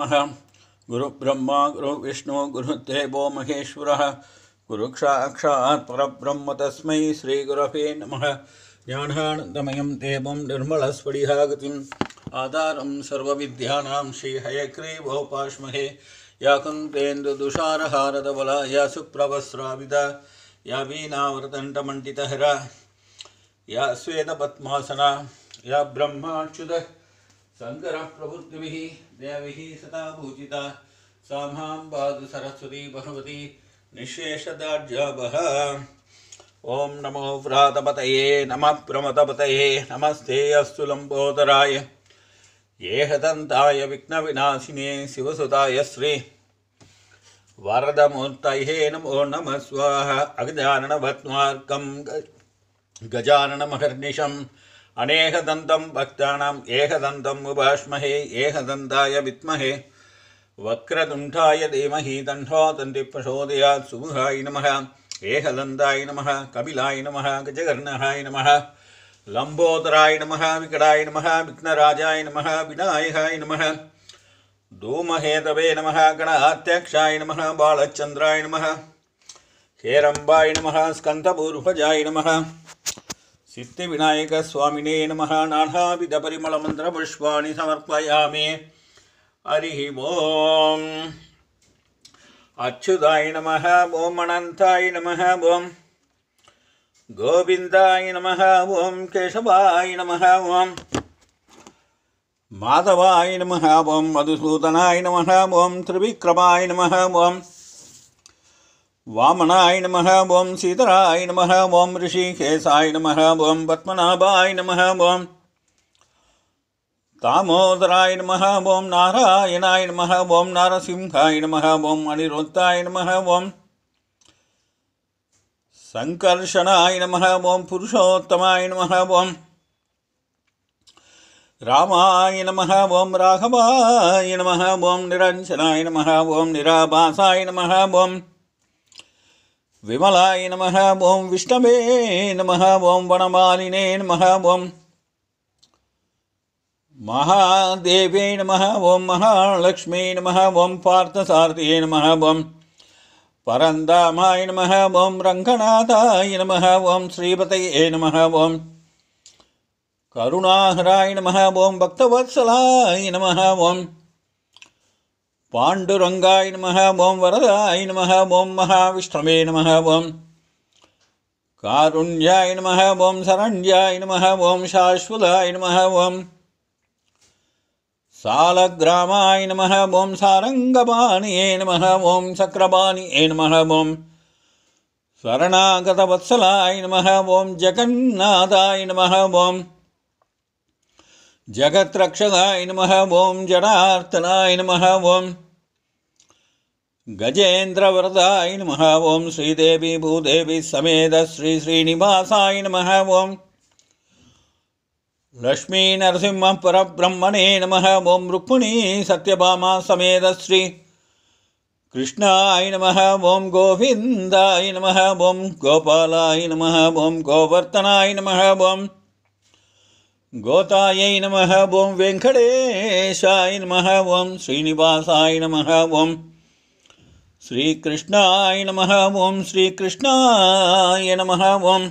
नमः। गुरु ब्रह्मा गुरु विष्णु गुरुदेवो महेश्वरः गुरुसाक्षात् परब्रह्म तस्मै श्रीगुरवे नमः। ज्ञानानन्दमयं देवं निर्मलस्फटिकाकृतिम् आधारं सर्वविद्यानां श्रीहयग्रीवोपास्महे। या कुन्देन्दुदुषारहारधवला या सुप्रवस्राविदा या वीणावरदण्डमण्डितहरा या श्वेतपद्मासना या ब्रह्माच्युत शङ्करः प्रभृतिभिः देवीः सदा पूजिता सा मां पातु सरस्वती भगवती निःशेषदार्जाभः। ॐ नमो व्रातपतये नमः प्रमथपतये नमस्ते अस्तु लम्बोदराय येहदन्ताय विघ्नविनाशिने शिवसुताय श्री वरदमूर्तये नमो नमः स्वाहा। अगजाननभस्मार्कं गजाननमहर्निशम् अनेकदन्तं भक्तानाम् एकदन्तम् उपास्महे। एकदन्ताय विद्महे वक्रतुण्डाय धीमहि तन्नो दन्तिः प्रचोदयात्। सुमुखाय नमः, एकदन्ताय नमः, कपिलाय नमः, गजकर्णकाय नमः, लम्बोदराय नमः, विकटाय नमः, विघ्नराजाय नमः, विनायकाय नमः, धूमकेतवे नमः, गणाध्यक्षाय नमः, बालचन्द्राय नमः, हेरम्बाय नमः, स्कन्दपूर्वजाय नमः, सिद्धिविनायक स्वामिने नमः। नानाविधपरिमलमन्त्रपुष्पाणि समर्पयामि। हरिः ओम्। अच्युताय नमः, ओम् अनन्ताय नमः, ओम् गोविन्दाय नमः, ओम् केशवाय नमः, ओम् माधवाय नमः, ओम् मधुसूदनाय नमः, ओम् त्रिविक्रमाय नमः, ओम् वामनाय नमः, ओं सीतराय नमः, ओं ऋषिकेशाय नमः, ओं पद्मनाभाय नमः, ओं दामोदराय नमः, ओं नारायणाय नमः, ओं नारसिंहाय नमः, ओं अनिरुद्धाय नमः, ओं संकर्षणाय नमः, ओं पुरुषोत्तमाय नमः, ओं रामाय नमः, ओं राघवाय नमः, ओं निरञ्जनाय नमः, ओं निराभासाय नमः, ओं विमलाय नमः, ओं विष्णवे नमः, ओं वनमालिने नमः, ओं महादेवे नमः, ओं महालक्ष्मी नमः, ओं पार्थसारथिये नमः, ओं परन्दामाय नमः, ओं रङ्गनाथाय नमः, ओं श्रीपतये नमः, ओं करुणाहराय नमः, ओं भक्तवत्सलाय नमः, ओं पाण्डुरङ्गाय नमः, ओं वरदाय नमः, ओं महाविष्णवे नमः, ओं कारुण्याय नमः, ओं शरण्याय नमः, ओं शाश्वताय नमः, ओं सालग्रामाय नमः, ओं सारङ्गपाणिये नमः, ओं चक्रपाणिये नमः, ओं शरणागतवत्सलाय नमः, ओं जगन्नाथाय नमः, ओं जगत्रक्षकाय नमः, ओं जनार्दनाय नमः, ओं गजेन्द्रवरदाय नमः, ओं श्रीदेवी भूदेवी समेत श्री श्रीनिवासाय नमः, ओं लक्ष्मी नरसिंह परब्रह्मणे नमः, ओं रुक्मिणी सत्यभामा समेत श्री कृष्णाय नमः, ओं गोविन्दाय नमः, ओं गोपालाय नमः, ओं गोवर्धनाय नमः, ओं गोतायै नमः, ओं वेङ्कटेशाय नमः, ओं श्रीनिवासाय नमः, ओं श्रीकृष्णाय नमः, ओं श्रीकृष्णाय नमः, ओं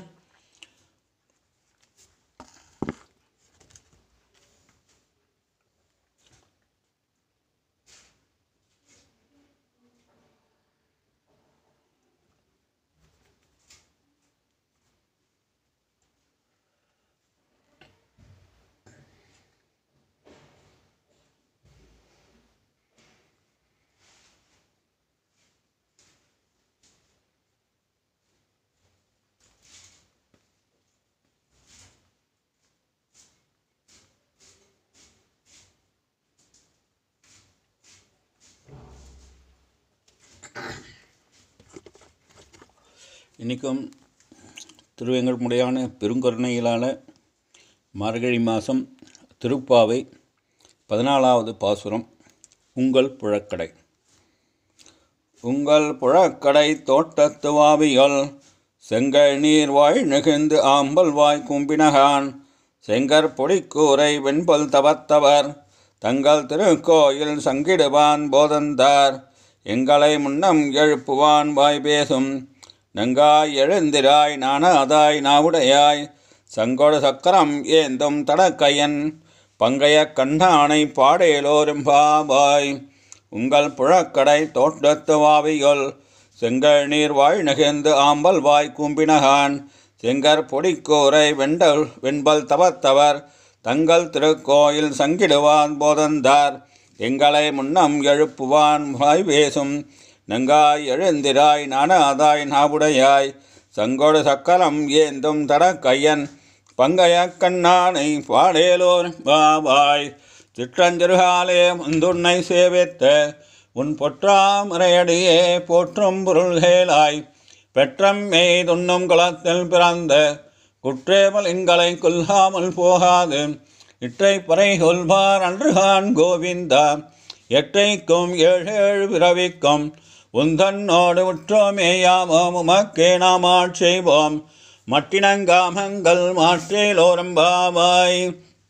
இன்றைக்கும் திருவேங்கடமுடையான பெருங்கருணையிலான மார்கழி மாதம் திருப்பாவை 14வது பாசுரம். உங்கள் புழக்கடை. உங்கள் புழக்கடை தோட்டத்து வாவியல் செங்கல் நீர் வாய் நெகிழ்ந்து ஆம்பல் வாய் கும்பினகான் செங்கற் பொடிக்கூரை வெண்பல் தவத்தவர் தங்கள் திருக்கோயில் சங்கிடுவான் போதந்தார் எங்களை முன்னம் எழுப்புவான் வாய் பேசும் நங்காய் எழுந்திராய் நாணாதாய் நாவுடையாய் சங்கொடு சக்கரம் ஏந்தும் தடக்கையன் பங்கைய கண்ணானை பாடேலோரும்பாவாய் உங்கள் புழக்கடை தோட்டத்து வாவியொல் செங்கல் நீர் வாய் நெகிழ்ந்து ஆம்பல் வாய் கூம்பினகான் செங்கற் பொடிக்கூரை வெண்பல் தவத்தவர் தங்கள் திருக்கோயில் சங்கிடுவான் போதந்தார் எங்களை முன்னம் எழுப்புவான் வாய் பேசும் நங்காய் எழுந்திராய் நாணாதாய் நாவுடையாய் சங்கொடு சக்கரம் ஏந்தும் தடக்கையன் பங்கைய கண்ணானை பாடேலோர் பாவாய் சிற்றஞ்சிறுகாலே முந்துன்னை சேவித்த உன் பொற்றாமரையடியே போற்றும் பொருள்கேளாய் பெற்றம் மெய்துண்ணும் குளத்தில் பிறந்த குற்றேமல் எங்களை கொல்லாமல் போகாது இற்றை பறை கொல்வார் அன்றுகான் கோவிந்தா எற்றைக்கும் ஏழேழு பிறவிக்கும் உந்தன்னோடு உற்றோமேயாமோம் உமக்கே நாம் ஆட்செய்வோம் மட்டினங்காமங்கள் மாற்றேலோரம்பாவாய்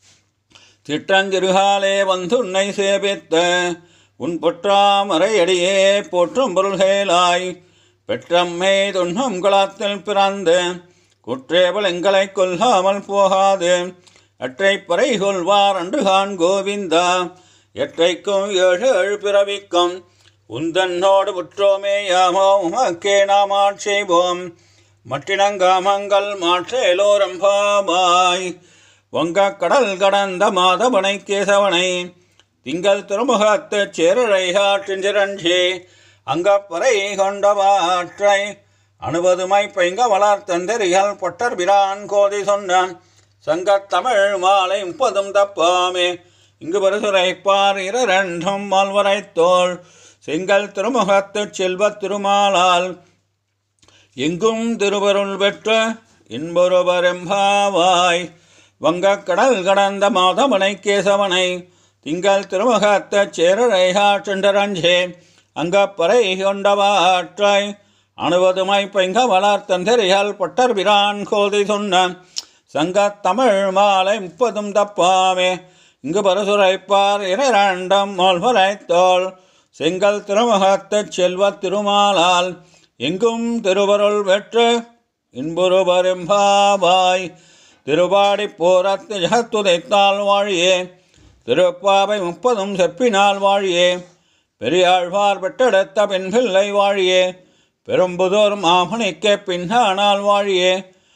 சிற்றஞ்சிறுகாலே வந்துன்னை சேவித்த உன் பொற்றாமரையடியே போற்றும் பொருள்கேளாய் பெற்றம்மே துன்னும் குளத்தில் பிறந்து குற்றேவல் எங்களை கொல்லாமல் போகாது அற்றை பறை கொள்வார் அன்றுகான் கோவிந்தா எற்றைக்கும் ஏழு பிறவிக்கும் உந்தன்னோடு உற்றோமேயாமோ உமக்கே நாம் ஆட்செய்வோம் மட்டினங்காமங்கள் மாற்றேலோரம்பாவாய் வங்கக் கடல் கடந்த மாதவனை கேசவனை திங்கள் திருமுகத்து சேரழையாற்றிஞ்சிரஞ்சி அங்கப்பறை கொண்டவாற்றை அணுவதுமை பைங்க வளர்த்தந்தெறிகள் பொட்டர் பிரான் கோதி சொன்னான் சங்கத்தமிழ் மாலை 30 தப்பாமே இங்கு பரிசுரைப்பார் இரண்டும் மால்வரைத்தோள் செங்கல் திருமுகத்து செல்வத் திருமாலால் எங்கும் திருவருள் பெற்ற இன்பொருவரெம்பாவாய் வங்கக் கடல் கடந்த மாதவனை கேசவனை திங்கள் திருமுகத்த சேரழையாற்றென்றரஞ்சே அங்கப்பறை கொண்டவாற்றை அணுவதுமை பைங்க வளர்த்தந்தெறிகள் பொட்டர் பிரான் கோதி சொன்ன சங்கத்தமிழ் மாலை 30 தப்பாமே இங்கு பரிசுரைப்பார் இரண்டும் மால்வரைத்தோள் செங்கல் திருமுகத்து செல்வத் திருமாலால் எங்கும் திருவருள் பெற்று இன்புருவரெம்பாவாய் திருவாடி போரத்து ஜகத்துதைத்தால் வாழியே திருப்பாவை 30 செப்பினால் வாழியே பெரியாழ்வார் பெற்றெடுத்த பெண் பிள்ளை வாழியே பெரும்புதூர் மாமணிக்கே பின்னானால் வாழியே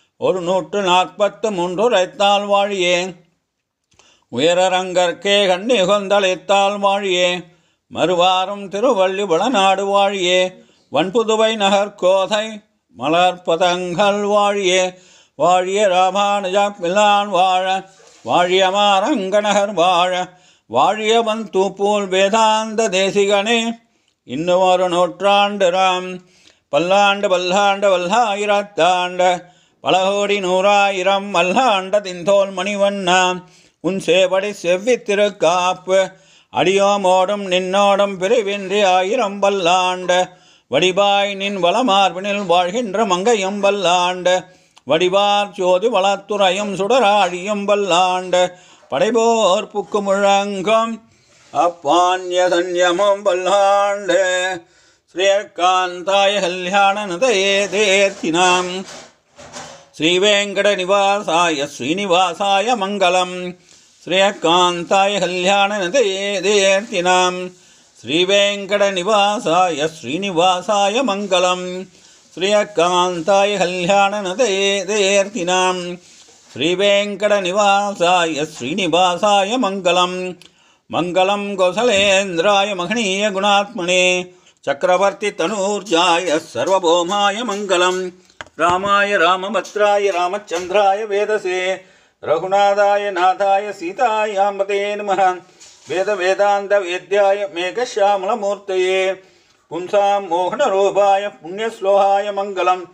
143 உரைத்தால் வாழியே உயரரங்கற்கே கண்ணி கொந்தளித்தால் வாழியே மறுவாரும் திருவள்ளி வளநாடு வாழியே வன்புதுவை நகர் கோதை மலர்பதங்கள் வாழியே வாழிய ராமானுஜ பிள்ளான் வாழ வாழிய மாரங்கநகர் வாழ வாழியவன் தூப்பூல் வேதாந்த தேசிகனே இன்னும் ஒரு நூற்றாண்டு ராம் பல்லாண்டு பல்லாண்டு வல்லாயிரத்தாண்ட பல கோடி நூறாயிரம் வல்லாண்ட தின்தோல் மணிவண்ணா உன் சேவடி செவ்வி திருக்காப்பு அடியோமோடும் நின்னோடும் பிரிவின்றி 1000 பல்லாண்ட வடிவாய் நின் வளமார்பினில் வாழ்கின்ற மங்கையும் பல்லாண்ட வடிவார் ஜோதி வளத்துறையும் சுடராழியும் பல்லாண்ட படைபோர் புக்கு முழங்கும் அப்பான்ய சன்யமும் பல்லாண்டு ஸ்ரீகாந்தாய கல்யாணநதயே தேர்த்தினாம் ஸ்ரீவேங்கட நிவாசாய ஸ்ரீனிவாசாய மங்களம் ஸ்ரீகாந்தாய கல்யாணநதயே தேர்த்தினாம் ஸ்ரீவேங்கட நிவாசாய ஸ்ரீனிவாசாய மங்களம் ஸ்ரீகாந்தாய கல்யாணநதயே தேர்த்தினாம் ஸ்ரீவேங்கட நிவாசாய ஸ்ரீனிவாசாய மங்களம் மங்களம் கோசலேந்திராய மகனீய குணாத்மனே சக்கரவர்த்தி தனூர்ஜாய சர்வபௌமாய மங்களம் ராமாய ராமபத்ராய ராமச்சந்திராய வேதசே ரகுநாதாய நாதாய சீதாயாம்பதே நமः வேத வேதாந்த வேத்யாய மேகశ్యామలமூர்த்தயே பும்சாம் மோகனரூபாய புண்ணியஸ்லோகாய மங்களம்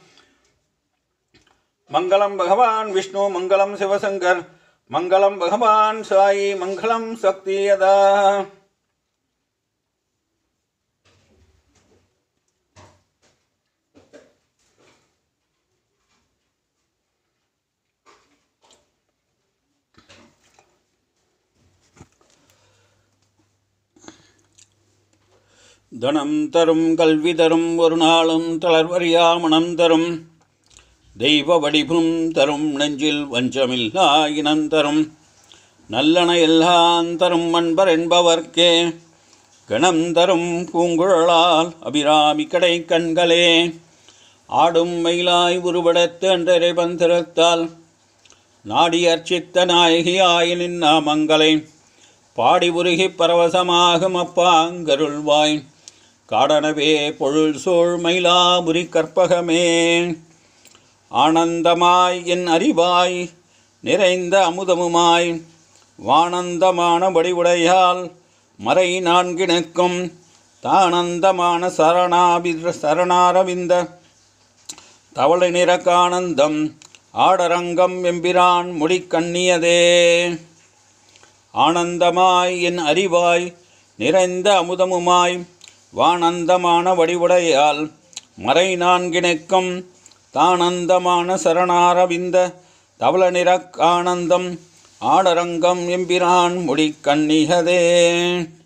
மங்களம் பகவான் விஷ்ணு மங்களம் சிவசங்கர் மங்களம் பகவான் சாயி மங்களம் சக்தியதா தனம் தரும் கல்வி தரும் ஒரு நாளும் தளர்வறியா மனம் தரும் தெய்வ வடிவும் தரும் நெஞ்சில் வஞ்சமில்லா இனம் தரும் நல்லன எல்லாம் தரும் அன்பர் என்பவர்க்கே கணம் தரும் பூங்குழலால் அபிராமி கடை கண்களே ஆடும் மயிலாய் உருவெடுத்து அன்றரை பந்திரத்தால் நாடி அர்ச்சித்த நாயகியாயினின் நாமங்களை பாடி உருகி பரவசமாகும் அப்பாங்கருள்வாய் காடனவே பொருள் சூழ் மயிலாபுரி கற்பகமே ஆனந்தமாய் என் அறிவாய் நிறைந்த அமுதமுமாய் வானந்தமான வடிவுடையால் மறை நான்கினுக்கும் தானந்தமான சரணாரவிந்த தவளை நிறக்கானந்தம் ஆடரங்கம் எம்பிரான் முடிக்கண்ணியதே ஆனந்தமாய் என் அறிவாய் நிறைந்த அமுதமுமாய் வானந்தமான வடிவுடையால் மறை நான்கினுக்கும் தானந்தமான சரணாரவிந்த தவள நிறக்கானந்தம் ஆடரங்கம் எம்பிரான் முடிக்கண்ணியதே.